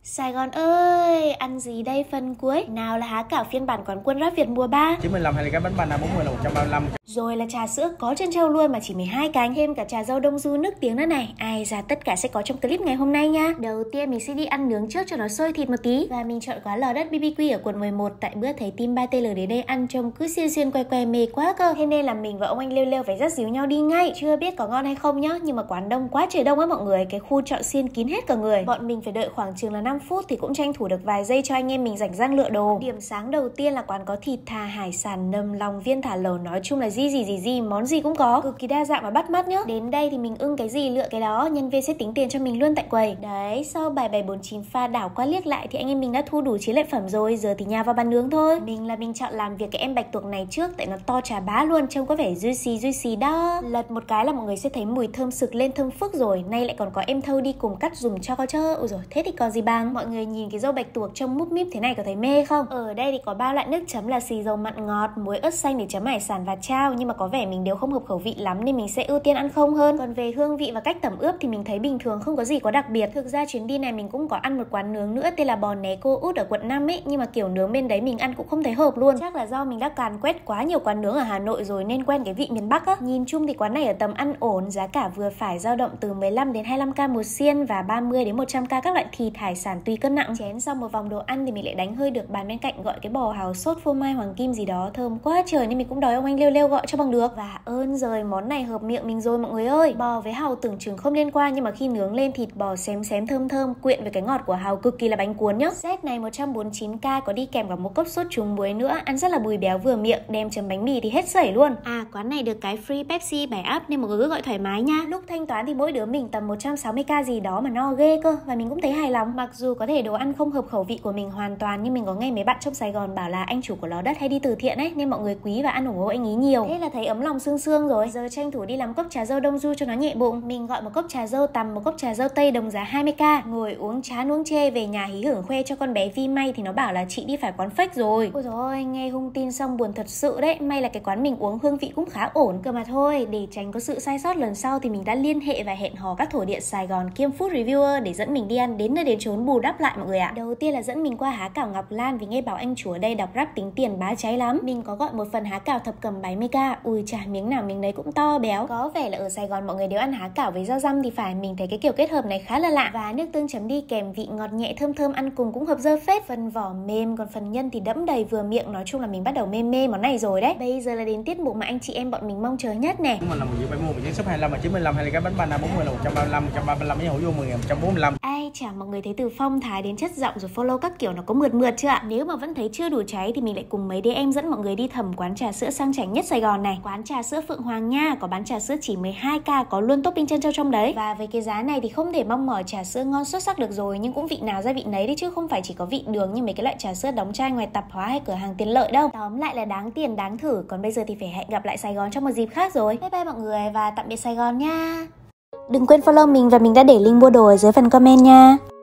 Sài Gòn ơi, ăn gì đây phần cuối? Nào là há cảo phiên bản quán quân Rap Việt mùa 3, 95 hay là cái bánh banana 40 là 135. rồi là trà sữa có trân châu luôn mà chỉ 12 cành, thêm cả trà dâu đông du nước tiếng nữa này. Ai da, tất cả sẽ có trong clip ngày hôm nay nha. Đầu tiên mình sẽ đi ăn nướng trước cho nó sôi thịt một tí. Và mình chọn quán Lò Đất BBQ ở quận 11 tại bữa thấy team 3TL đến đây ăn trông cứ xiên que mê quá cơ. Thế nên là mình và ông anh Lêu phải dắt díu nhau đi ngay. Chưa biết có ngon hay không nhá, nhưng mà quán đông quá trời đông á mọi người, cái khu chọn xiên kín hết cả người. Bọn mình phải đợi khoảng chừng là 5 phút thì cũng tranh thủ được vài giây cho anh em mình rảnh rang lựa đồ. Điểm sáng đầu tiên là quán có thịt thà, hải sản, nầm, lòng, viên thả lẩu, nói chung là gì món gì cũng có, cực kỳ đa dạng và bắt mắt nhá. Đến đây thì mình ưng cái gì lựa cái đó, nhân viên sẽ tính tiền cho mình luôn tại quầy. Đấy, sau bài 749 pha đảo qua liếc lại thì anh em mình đã thu đủ chiến lợi phẩm rồi, giờ thì nhào vào bàn nướng thôi. Mình chọn làm việc cái em bạch tuộc này trước tại nó to chà bá luôn, trông có vẻ juicy đó. Lật một cái là mọi người sẽ thấy mùi thơm sực lên thơm phức rồi, nay lại còn có em thâu đi cùng cắt dùm cho có chơ. Ôi rồi thế thì còn gì bằng. Mọi người nhìn cái dâu bạch tuộc trông múp míp thế này có thấy mê không? Ở đây thì có 3 loại nước chấm là xì dầu mặn ngọt, muối ớt xanh để chấm hải sản và chao, nhưng mà có vẻ mình đều không hợp khẩu vị lắm nên mình sẽ ưu tiên ăn không hơn. Còn về hương vị và cách tẩm ướp thì mình thấy bình thường, không có gì quá đặc biệt. Thực ra chuyến đi này mình cũng có ăn một quán nướng nữa tên là Bò Né Cô Út ở quận 5 ấy, nhưng mà kiểu nướng bên đấy mình ăn cũng không thấy hợp luôn. Chắc là do mình đã càn quét quá nhiều quán nướng ở Hà Nội rồi nên quen cái vị miền Bắc á. Nhìn chung thì quán này ở tầm ăn ổn, giá cả vừa phải, dao động từ 15 đến 25k một xiên và 30 đến 100k các loại thịt hải sản tùy cân nặng. Chén xong một vòng đồ ăn thì mình lại đánh hơi được bàn bên cạnh gọi cái bò hào sốt phô mai hoàng kim gì đó thơm quá trời nên mình cũng đói ông anh Lêu gọi cho bằng được. Và ơn rồi, món này hợp miệng mình rồi mọi người ơi. Bò với hàu tưởng chừng không liên quan nhưng mà khi nướng lên thịt bò xém thơm quyện với cái ngọt của hàu cực kỳ là bánh cuốn nhá. Set này 149k có đi kèm cả một cốc sốt trùng muối nữa, ăn rất là bùi béo vừa miệng, đem chấm bánh mì thì hết sẩy luôn. À, quán này được cái free Pepsi 7 up nên mọi người cứ gọi thoải mái nha. Lúc thanh toán thì mỗi đứa mình tầm 160k gì đó mà no ghê cơ, và mình cũng thấy hài lòng. Mặc dù có thể đồ ăn không hợp khẩu vị của mình hoàn toàn, nhưng mình có nghe mấy bạn trong Sài Gòn bảo là anh chủ của Lò Đất hay đi từ thiện ấy, nên mọi người quý và ăn ủng hộ anh ý nhiều. Thế là thấy ấm lòng sương rồi. Giờ tranh thủ đi làm cốc trà dâu đông du cho nó nhẹ bụng. Mình gọi một cốc trà dâu tằm, một cốc trà dâu tây đồng giá 20k. Ngồi uống chán uống chê, về nhà hí hửng khoe cho con bé Vi May thì nó bảo là chị đi phải quán fake rồi. Ôi dồi ôi, nghe hung tin xong buồn thật sự đấy. May là cái quán mình uống hương vị cũng khá ổn cơ mà thôi. Để tránh có sự sai sót lần sau thì mình đã liên hệ và hẹn hò các thổ địa Sài Gòn kiêm food reviewer để dẫn mình đi ăn đến nơi đến chốn bù đắp lại mọi người ạ. Đầu tiên là dẫn mình qua há cảo Ngọc Lan vì nghe bảo anh chủ ở đây đọc rap tính tiền bá cháy lắm. Mình có gọi một phần há cảo thập cẩm 70k. Ui chà, miếng nào miếng đấy cũng to béo. Có vẻ là ở Sài Gòn mọi người đều ăn há cảo với rau răm thì phải, mình thấy cái kiểu kết hợp này khá là lạ. Và nước tương chấm đi kèm vị ngọt nhẹ thơm ăn cùng cũng hợp dơ phết. Phần vỏ mềm còn phần nhân thì đẫm đầy vừa miệng, nói chung là mình bắt đầu mê món này rồi đấy. Bây giờ là đến tiết mục mà anh chị em bọn mình mong chờ nhất nè. Mình là một dự 70 mình shop 25 và 95 hay là cái bánh banana 40 là 135 với hủ vô 10 145. Ai chả, mọi người thấy từ phong thái đến chất giọng rồi follow các kiểu nó có mượt chưa ạ? Nếu mà vẫn thấy chưa đủ cháy thì mình lại cùng mấy đứa em dẫn mọi người đi thẩm quán trà sữa sang chảnh nhất Sài Gòn này, quán trà sữa Phượng Hoàng nha. Có bán trà sữa chỉ 12k, có luôn topping trân châu trong đấy. Và với cái giá này thì không thể mong mỏi trà sữa ngon xuất sắc được rồi, nhưng cũng vị nào ra vị nấy đấy chứ không phải chỉ có vị đường như mấy cái loại trà sữa đóng chai ngoài tạp hóa hay cửa hàng tiện lợi đâu. Tóm lại là đáng tiền đáng thử. Còn bây giờ thì phải hẹn gặp lại Sài Gòn trong một dịp khác rồi. Bye bye mọi người và tạm biệt Sài Gòn nha. Đừng quên follow mình và mình đã để link mua đồ ở dưới phần comment nha.